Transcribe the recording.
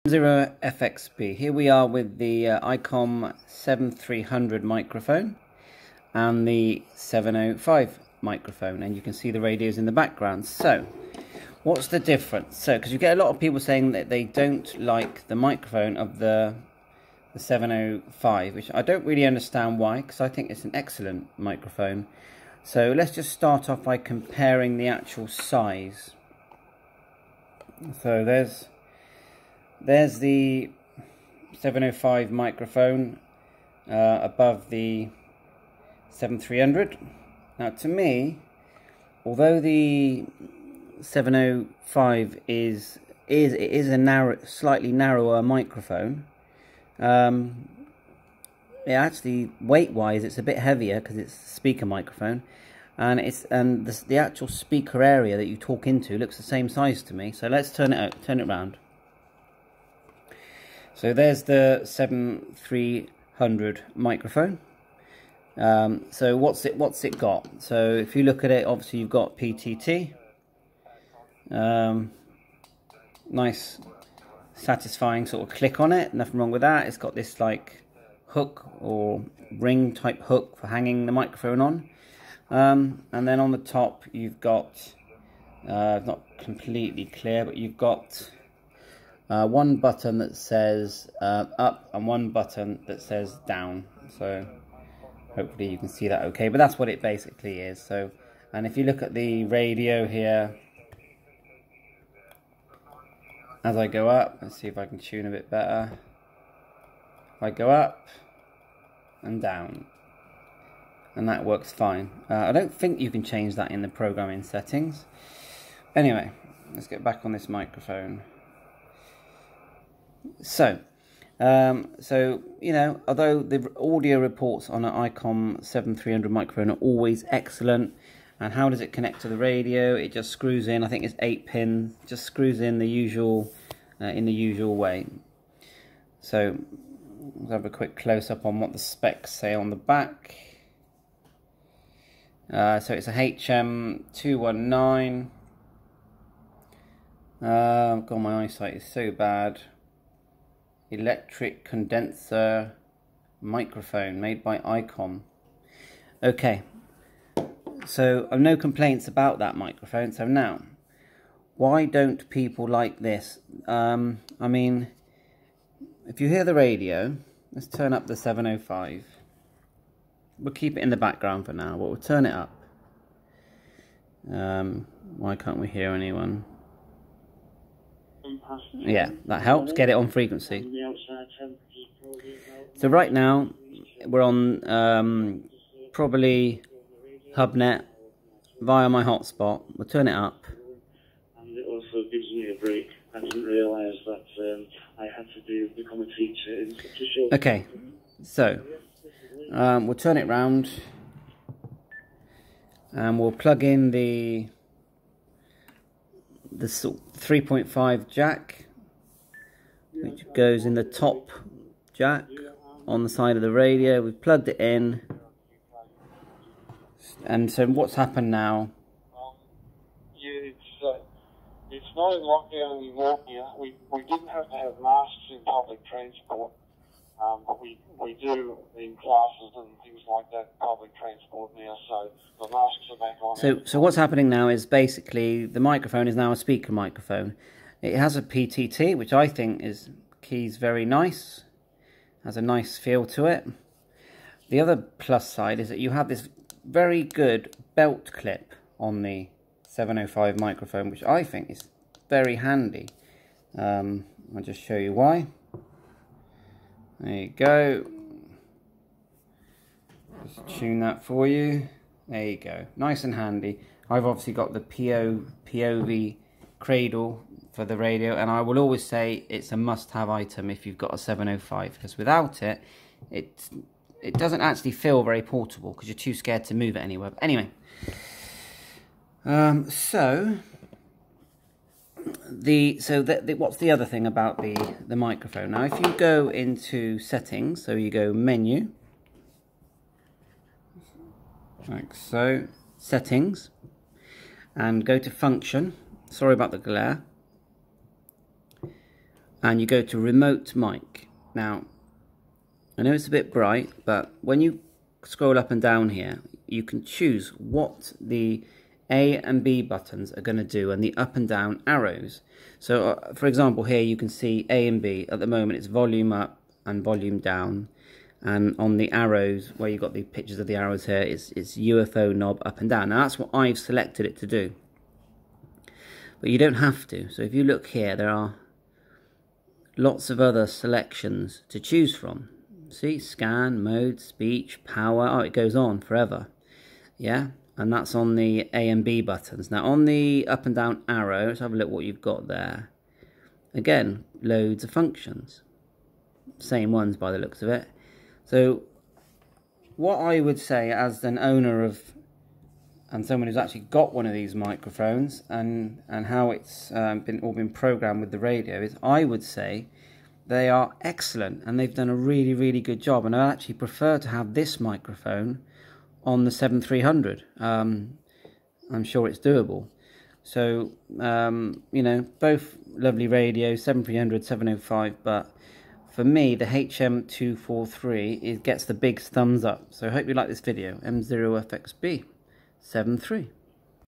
0FXB. Here we are with the ICOM 7300 microphone and the 705 microphone, and you can see the radios in the background. So what's the difference? So because you get a lot of people saying that they don't like the microphone of the 705, which I don't really understand why, because I think it's an excellent microphone. So let's just start off by comparing the actual size. So there's the 705 microphone above the 7300. Now to me, although the 705 is a slightly narrower microphone, actually weight-wise it's a bit heavier because it's a speaker microphone, and the actual speaker area that you talk into looks the same size to me. So let's turn it around. So there's the 7300 microphone. So what's it got? So if you look at it, obviously you've got PTT. Nice, satisfying sort of click on it. Nothing wrong with that. It's got this like hook or ring type hook for hanging the microphone on. And then on the top you've got, not completely clear, but you've got one button that says up and one button that says down. So hopefully you can see that okay, but that's what it basically is. So, and if you look at the radio here, as I go up, let's see if I can tune a bit better. I go up and down, and that works fine. I don't think you can change that in the programming settings. Anyway, let's get back on this microphone. So, you know, although the audio reports on an ICOM 7300 microphone are always excellent, and how does it connect to the radio? It just screws in. I think it's 8 pin. Just screws in the usual way. So let's have a quick close up on what the specs say on the back. So it's a HM219. God, my eyesight is so bad. Electric condenser microphone made by ICOM. Okay, so I've no complaints about that microphone. So now, why don't people like this? I mean, if you hear the radio, let's turn up the 705. We'll keep it in the background for now, but we'll turn it up. Why can't we hear anyone? Yeah, that helps get it on frequency. So right now we're on probably HubNet via my hotspot. We'll turn it up. And it also gives me a break. I didn't realise that I had to become a teacher in such a short. Okay, so we'll turn it round and we'll plug in the 3.5 jack, which goes in the top jack on the side of the radio. We've plugged it in, and so what's happened now? It's not in lockdown anymore here. We didn't have to have masks in public transport, but we do in classes and things like that, public transport now, so the masks are back on. So what's happening now is basically the microphone is now a speaker microphone. It has a PTT, which I think is keys very nice, has a nice feel to it. The other plus side is that you have this very good belt clip on the 705 microphone, which I think is very handy. I'll just show you why. There you go. Just tune that for you. There you go. Nice and handy. I've obviously got the POV cradle for the radio, and I will always say it's a must-have item if you've got a 705, because without it, it doesn't actually feel very portable because you're too scared to move it anywhere. But anyway, what's the other thing about the microphone? Now, if you go into settings, so you go menu, like so, settings, and go to function. Sorry about the glare. and you go to remote mic. Now, I know it's a bit bright, but when you scroll up and down here, you can choose what the A and B buttons are going to do and the up and down arrows. So, for example, here you can see A and B. At the moment, it's volume up and volume down. And on the arrows, where you've got the pictures of the arrows here, it's UFO knob up and down. Now, that's what I've selected it to do. But you don't have to. So if you look here, there are lots of other selections to choose from. See, scan, mode, speech, power. Oh, it goes on forever. Yeah, and that's on the A and B buttons. Now, on the up and down arrow, let's have a look what you've got there. Again, loads of functions. Same ones by the looks of it. So, what I would say as an owner of, and someone who's actually got one of these microphones, and how it's all been programmed with the radio, is I would say they are excellent, and they've done a really, really good job. And I actually prefer to have this microphone on the 7300. I'm sure it's doable. So, you know, both lovely radios, 7300, 705, but for me, the HM243 gets the big thumbs up. So I hope you like this video. M0FXB 73.